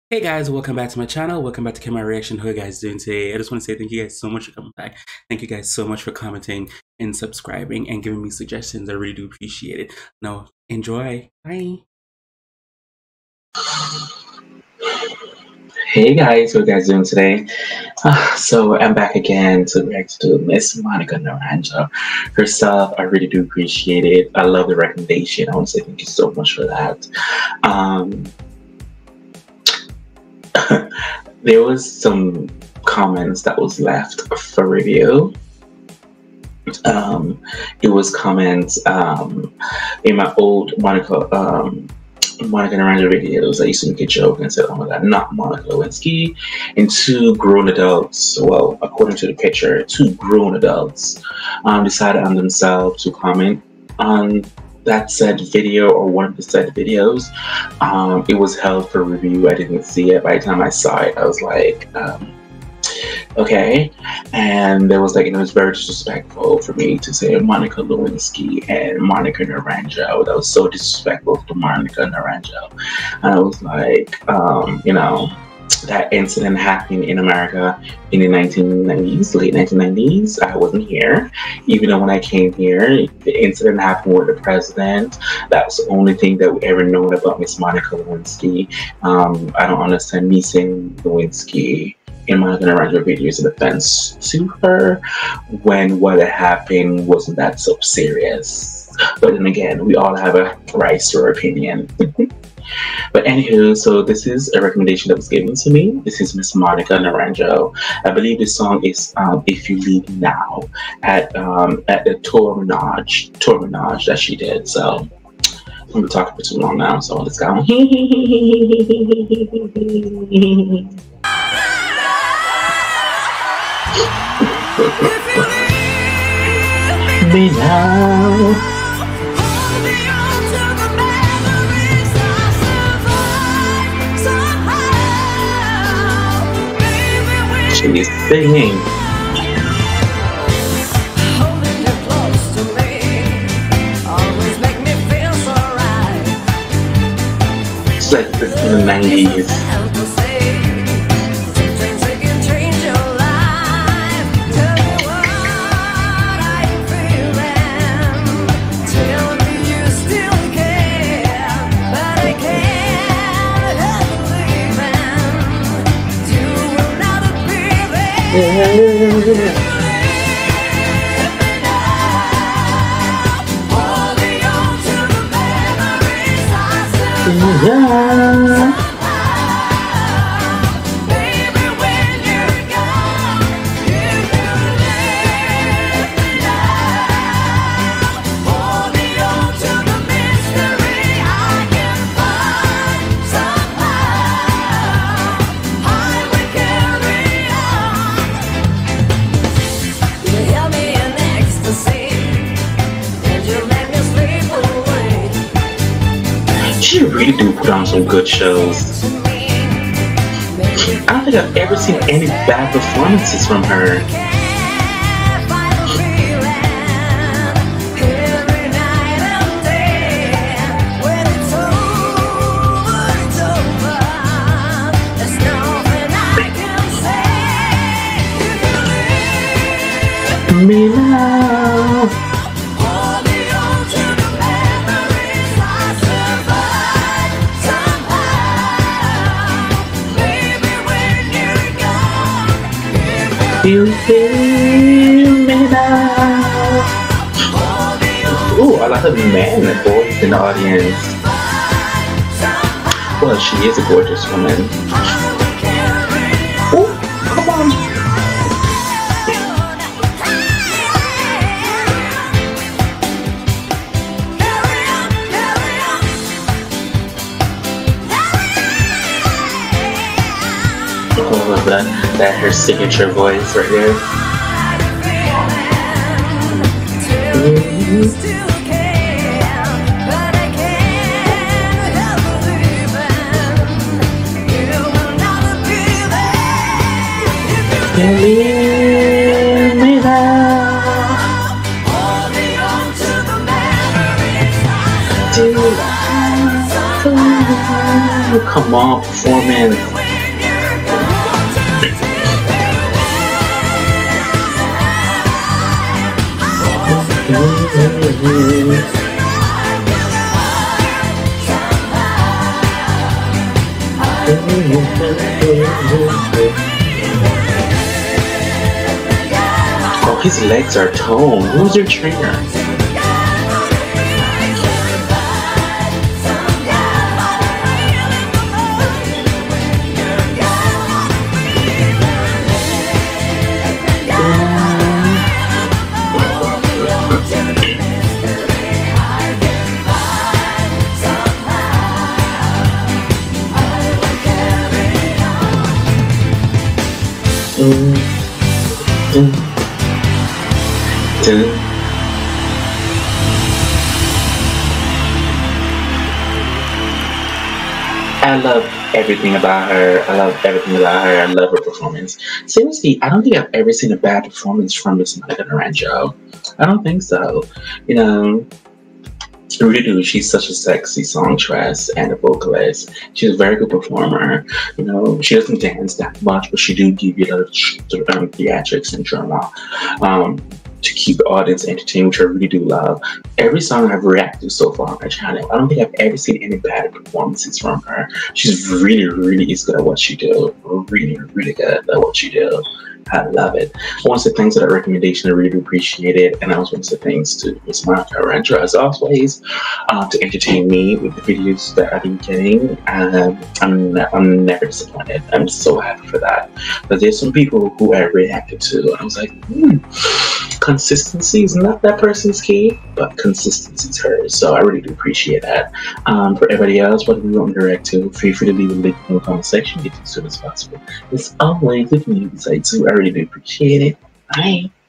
Hey guys, welcome back to my channel. Welcome back to Kemari Reaction. How are you guys doing today? I just want to say thank you guys so much for coming back. Thank you guys so much for commenting and subscribing and giving me suggestions. I really do appreciate it. Now, enjoy. Bye. Hey guys, what are you guys doing today? So I'm back again to react to Miss Monica Naranjo herself. I really do appreciate it. I love the recommendation. I want to say thank you so much for that. There was some comments that was left for review. It was comments in my old Monica Naranjo videos. I used to make a joke and said, "Oh my God, not Monica Lewinsky." And two grown adults, well, according to the picture, two grown adults decided on themselves to comment on that said video or one of the said videos. It was held for review. I didn't see it. By the time I saw it, I was like, okay. And there was like, it was very disrespectful for me to say Monica Lewinsky and Monica Naranjo. That was so disrespectful to Monica Naranjo. And I was like, that incident happened in America in the 1990s, late 1990s. I wasn't here. Even though when I came here, the incident happened with the president. That was the only thing that we ever known about Miss Monica Lewinsky. I don't understand me saying Lewinsky in Monica Naranjo videos in offense to her when what had happened wasn't that so serious. But then again, we all have a right to our opinion. But anywho, so this is a recommendation that was given to me. This is Miss Monica Naranjo. I believe the song is "If You Leave Now" at the tour menage that she did. So I'm gonna be talking for too long now, so let's go. Me now. She's singing. Holding you close to me, always make me feel so right. It's like in the 90s. She really do put on some good shows. I don't think I've ever seen any bad performances from her. Me now. You feel me now. Ooh, I like her man and boys in the audience. Well, she is a gorgeous woman. Ooh, come on. Oh, that her signature voice right here. Leave me now. Come on, performance. Oh, his legs are toned. Who's your trainer? I love everything about her. I love everything about her. I love her performance. Seriously, I don't think I've ever seen a bad performance from Miss Monica Naranjo. I don't think so. You know, I really do. She's such a sexy songstress and a vocalist. She's a very good performer. You know, she doesn't dance that much, but she do give you a lot of theatrics and drama. To keep the audience entertained, which I really do love. Every song I've reacted to so far on my channel, I don't think I've ever seen any bad performances from her. She's really, really is good at what she do. Really, really good at what she do. I love it. I want to say thanks for that recommendation. I really do appreciate it. And I also want to say thanks to Miss Monica Naranjo, as always, to entertain me with the videos that I've been getting. I'm never disappointed. I'm so happy for that. But there's some people who I reacted to, and I was like, consistency is not that person's key, but consistency is hers. So I really do appreciate that. For everybody else, what do we want me to react to? Feel free to leave a link in the comment section. Get as soon as possible. As always, if you decide to, I really do appreciate it. Bye.